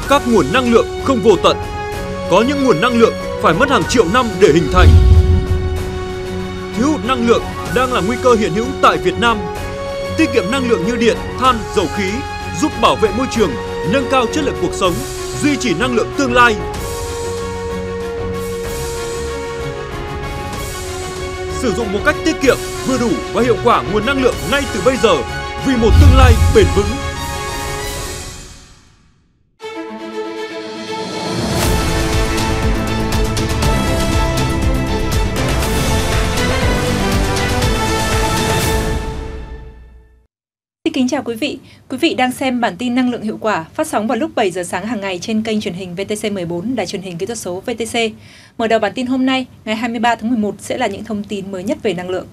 Các nguồn năng lượng không vô tận. Có những nguồn năng lượng phải mất hàng triệu năm để hình thành. Thiếu hụt năng lượng đang là nguy cơ hiện hữu tại Việt Nam. Tiết kiệm năng lượng như điện, than, dầu khí giúp bảo vệ môi trường, nâng cao chất lượng cuộc sống, duy trì năng lượng tương lai. Sử dụng một cách tiết kiệm, vừa đủ và hiệu quả nguồn năng lượng ngay từ bây giờ vì một tương lai bền vững. Xin kính chào quý vị đang xem bản tin năng lượng hiệu quả phát sóng vào lúc 7 giờ sáng hàng ngày trên kênh truyền hình VTC14, đài truyền hình kỹ thuật số VTC. Mở đầu bản tin hôm nay, ngày 23 tháng 11 sẽ là những thông tin mới nhất về năng lượng.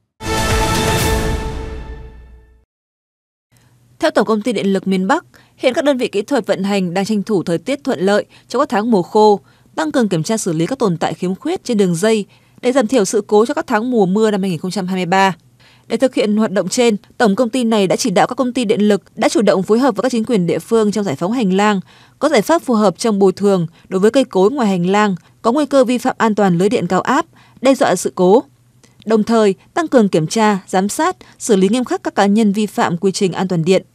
Theo Tổng công ty Điện lực miền Bắc, hiện các đơn vị kỹ thuật vận hành đang tranh thủ thời tiết thuận lợi cho các tháng mùa khô, tăng cường kiểm tra xử lý các tồn tại khiếm khuyết trên đường dây để giảm thiểu sự cố cho các tháng mùa mưa năm 2023. Để thực hiện hoạt động trên, Tổng công ty này đã chỉ đạo các công ty điện lực đã chủ động phối hợp với các chính quyền địa phương trong giải phóng hành lang, có giải pháp phù hợp trong bồi thường đối với cây cối ngoài hành lang, có nguy cơ vi phạm an toàn lưới điện cao áp, đe dọa sự cố. Đồng thời, tăng cường kiểm tra, giám sát, xử lý nghiêm khắc các cá nhân vi phạm quy trình an toàn điện.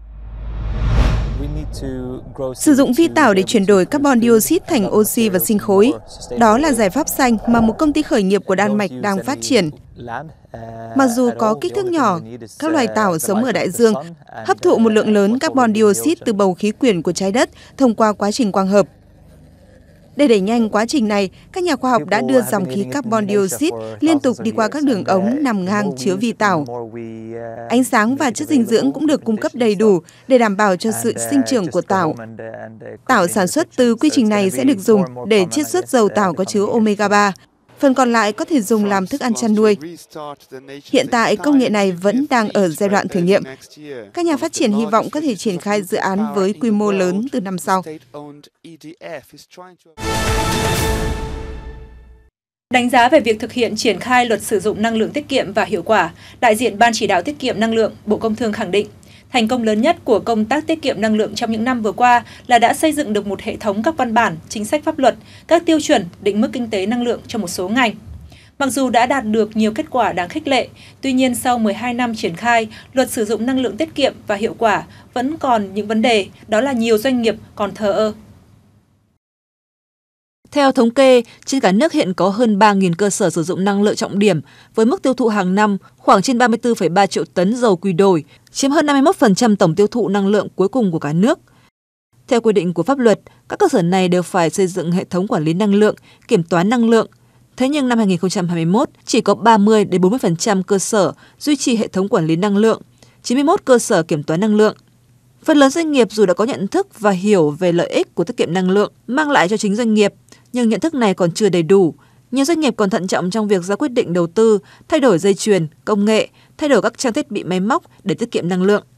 Sử dụng vi tảo để chuyển đổi carbon dioxide thành oxy và sinh khối. Đó là giải pháp xanh mà một công ty khởi nghiệp của Đan Mạch đang phát triển. Mặc dù có kích thước nhỏ, các loài tảo sống ở đại dương hấp thụ một lượng lớn carbon dioxide từ bầu khí quyển của trái đất thông qua quá trình quang hợp. Để đẩy nhanh quá trình này, các nhà khoa học đã đưa dòng khí carbon dioxide liên tục đi qua các đường ống nằm ngang chứa vi tảo. Ánh sáng và chất dinh dưỡng cũng được cung cấp đầy đủ để đảm bảo cho sự sinh trưởng của tảo. Tảo sản xuất từ quy trình này sẽ được dùng để chiết xuất dầu tảo có chứa omega 3. Phần còn lại có thể dùng làm thức ăn chăn nuôi. Hiện tại, công nghệ này vẫn đang ở giai đoạn thử nghiệm. Các nhà phát triển hy vọng có thể triển khai dự án với quy mô lớn từ năm sau. Đánh giá về việc thực hiện triển khai luật sử dụng năng lượng tiết kiệm và hiệu quả, đại diện Ban chỉ đạo tiết kiệm năng lượng, Bộ Công Thương khẳng định, thành công lớn nhất của công tác tiết kiệm năng lượng trong những năm vừa qua là đã xây dựng được một hệ thống các văn bản, chính sách pháp luật, các tiêu chuẩn, định mức kinh tế năng lượng cho một số ngành. Mặc dù đã đạt được nhiều kết quả đáng khích lệ, tuy nhiên sau 12 năm triển khai, luật sử dụng năng lượng tiết kiệm và hiệu quả vẫn còn những vấn đề, đó là nhiều doanh nghiệp còn thờ ơ. Theo thống kê, trên cả nước hiện có hơn 3.000 cơ sở sử dụng năng lượng trọng điểm với mức tiêu thụ hàng năm khoảng trên 34,3 triệu tấn dầu quy đổi, chiếm hơn 51% tổng tiêu thụ năng lượng cuối cùng của cả nước. Theo quy định của pháp luật, các cơ sở này đều phải xây dựng hệ thống quản lý năng lượng, kiểm toán năng lượng. Thế nhưng năm 2021, chỉ có 30-40% cơ sở duy trì hệ thống quản lý năng lượng, 91 cơ sở kiểm toán năng lượng. Phần lớn doanh nghiệp dù đã có nhận thức và hiểu về lợi ích của tiết kiệm năng lượng mang lại cho chính doanh nghiệp, nhưng nhận thức này còn chưa đầy đủ. Nhiều doanh nghiệp còn thận trọng trong việc ra quyết định đầu tư, thay đổi dây chuyền, công nghệ, thay đổi các trang thiết bị máy móc để tiết kiệm năng lượng.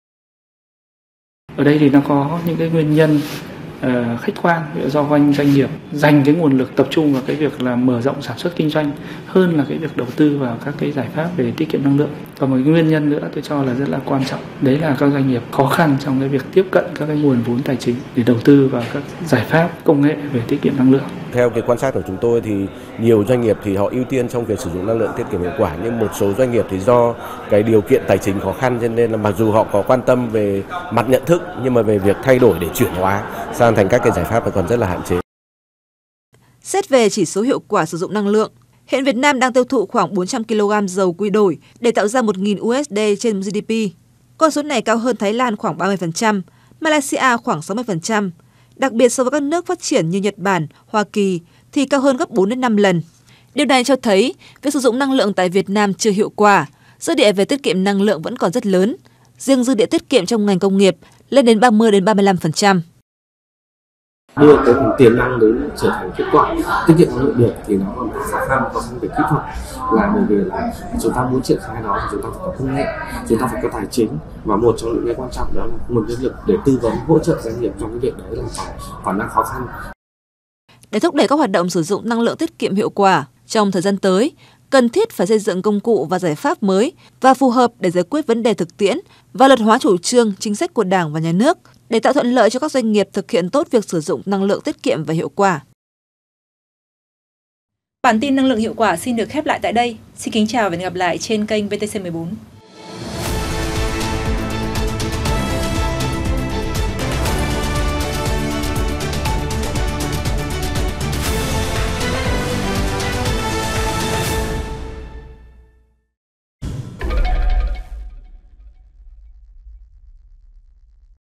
Ở đây thì nó có những cái nguyên nhân khách quan do doanh nghiệp dành cái nguồn lực tập trung vào cái việc là mở rộng sản xuất kinh doanh hơn là cái việc đầu tư vào các cái giải pháp về tiết kiệm năng lượng. Và một cái nguyên nhân nữa tôi cho là rất là quan trọng, đấy là các doanh nghiệp khó khăn trong cái việc tiếp cận các cái nguồn vốn tài chính để đầu tư vào các giải pháp công nghệ về tiết kiệm năng lượng. Theo cái quan sát của chúng tôi thì nhiều doanh nghiệp thì họ ưu tiên trong việc sử dụng năng lượng tiết kiệm hiệu quả, nhưng một số doanh nghiệp thì do cái điều kiện tài chính khó khăn cho nên là mặc dù họ có quan tâm về mặt nhận thức nhưng mà về việc thay đổi để chuyển hóa sang thành các cái giải pháp còn rất là hạn chế. Xét về chỉ số hiệu quả sử dụng năng lượng, hiện Việt Nam đang tiêu thụ khoảng 400 kg dầu quy đổi để tạo ra 1.000 USD trên GDP. Con số này cao hơn Thái Lan khoảng 30%, Malaysia khoảng 60%. Đặc biệt so với các nước phát triển như Nhật Bản, Hoa Kỳ thì cao hơn gấp 4 đến 5 lần. Điều này cho thấy việc sử dụng năng lượng tại Việt Nam chưa hiệu quả, dư địa về tiết kiệm năng lượng vẫn còn rất lớn. Riêng dư địa tiết kiệm trong ngành công nghiệp lên đến 30 đến 35%. Đưa cái tiềm năng đến trở thành kết quả tiết kiệm năng lượng được thì nó còn khó khăn về kỹ thuật, là bởi vì là chúng ta muốn triển khai nó thì chúng ta phải có công nghệ, chúng ta phải có tài chính, và một trong những cái quan trọng đó là nguồn nhân lực để tư vấn hỗ trợ doanh nghiệp trong cái việc đấy là còn đang khó khăn. Để thúc đẩy các hoạt động sử dụng năng lượng tiết kiệm hiệu quả trong thời gian tới, cần thiết phải xây dựng công cụ và giải pháp mới và phù hợp để giải quyết vấn đề thực tiễn và luật hóa chủ trương, chính sách của Đảng và Nhà nước, để tạo thuận lợi cho các doanh nghiệp thực hiện tốt việc sử dụng năng lượng tiết kiệm và hiệu quả. Bản tin năng lượng hiệu quả xin được khép lại tại đây. Xin kính chào và hẹn gặp lại trên kênh VTC14.